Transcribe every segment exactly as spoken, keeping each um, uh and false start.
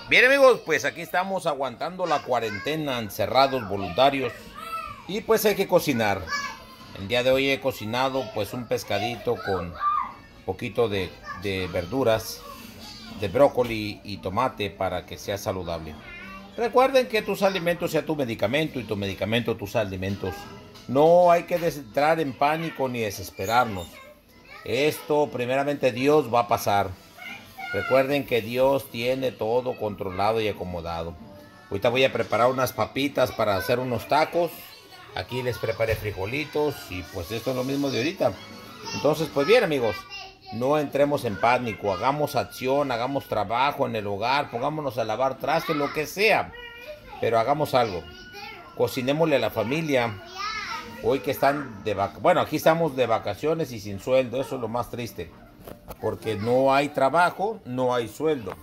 Bien amigos, pues aquí estamos aguantando la cuarentena, encerrados voluntarios. Y pues hay que cocinar. El día de hoy he cocinado pues un pescadito con poquito de, de verduras, de brócoli y tomate para que sea saludable. Recuerden que tus alimentos sea tu medicamento y tu medicamento tus alimentos. No hay que entrar en pánico ni desesperarnos. Esto primeramente Dios va a pasar. Recuerden que Dios tiene todo controlado y acomodado. Ahorita voy a preparar unas papitas para hacer unos tacos. Aquí les preparé frijolitos y pues esto es lo mismo de ahorita. Entonces pues bien amigos, no entremos en pánico. Hagamos acción, hagamos trabajo en el hogar, pongámonos a lavar trastes, lo que sea. Pero hagamos algo. Cocinémosle a la familia. Hoy que están de vacaciones. Bueno, aquí estamos de vacaciones y sin sueldo. Eso es lo más triste. Porque no hay trabajo, no hay sueldo.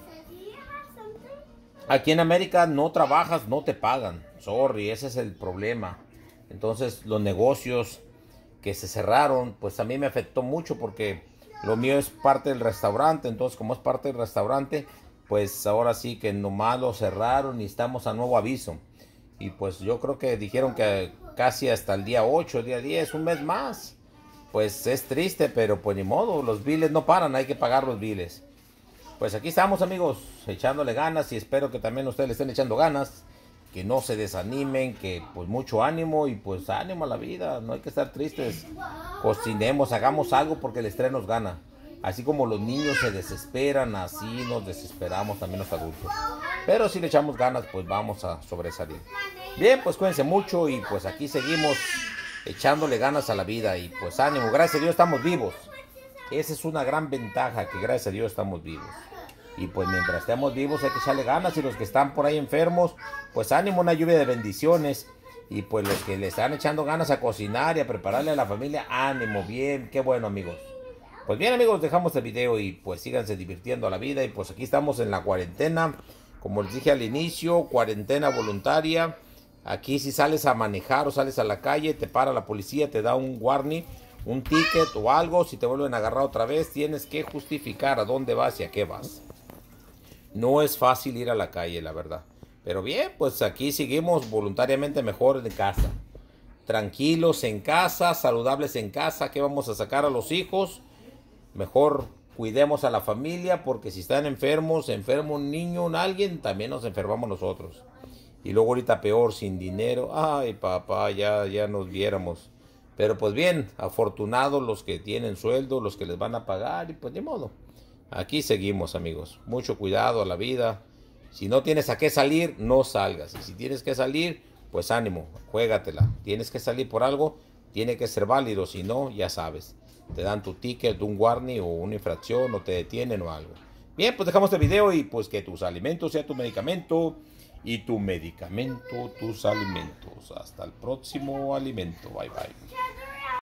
Aquí en América no trabajas, no te pagan. Sorry, ese es el problema. Entonces los negocios que se cerraron, pues a mí me afectó mucho porque lo mío es parte del restaurante. Entonces como es parte del restaurante, pues ahora sí que nomás lo cerraron y estamos a nuevo aviso. Y pues yo creo que dijeron que casi hasta el día ocho, día diez, un mes más. Pues es triste, pero pues ni modo, los biles no paran, hay que pagar los biles. Pues aquí estamos amigos, echándole ganas y espero que también ustedes le estén echando ganas. Que no se desanimen, que pues mucho ánimo y pues ánimo a la vida, no hay que estar tristes. Cocinemos, hagamos algo porque el estrés nos gana. Así como los niños se desesperan, así nos desesperamos también los adultos. Pero si le echamos ganas, pues vamos a sobresalir. Bien, pues cuídense mucho y pues aquí seguimos echándole ganas a la vida y pues ánimo, gracias a Dios estamos vivos. Esa es una gran ventaja, que gracias a Dios estamos vivos. Y pues mientras estemos vivos hay que echarle ganas y los que están por ahí enfermos, pues ánimo, una lluvia de bendiciones. Y pues los que le están echando ganas a cocinar y a prepararle a la familia, ánimo, bien, qué bueno amigos. Pues bien amigos, dejamos el video y pues síganse divirtiendo a la vida. Y pues aquí estamos en la cuarentena, como les dije al inicio, cuarentena voluntaria. Aquí si sales a manejar o sales a la calle, te para la policía, te da un warning, un ticket o algo. Si te vuelven a agarrar otra vez, tienes que justificar a dónde vas y a qué vas. No es fácil ir a la calle, la verdad. Pero bien, pues aquí seguimos voluntariamente mejor en casa. Tranquilos en casa, saludables en casa. ¿Qué vamos a sacar a los hijos? Mejor cuidemos a la familia porque si están enfermos, enfermo un niño, un alguien, también nos enfermamos nosotros. Y luego ahorita peor, sin dinero. Ay, papá, ya, ya nos viéramos. Pero pues bien, afortunados los que tienen sueldo, los que les van a pagar. Y pues ni modo. Aquí seguimos, amigos. Mucho cuidado a la vida. Si no tienes a qué salir, no salgas. Y si tienes que salir, pues ánimo, juégatela. Tienes que salir por algo, tiene que ser válido. Si no, ya sabes. Te dan tu ticket, un warning o una infracción o te detienen o algo. Bien, pues dejamos este video y pues que tus alimentos sea tu medicamento. Y tu medicamento, tus alimentos. Hasta el próximo alimento. Bye, bye.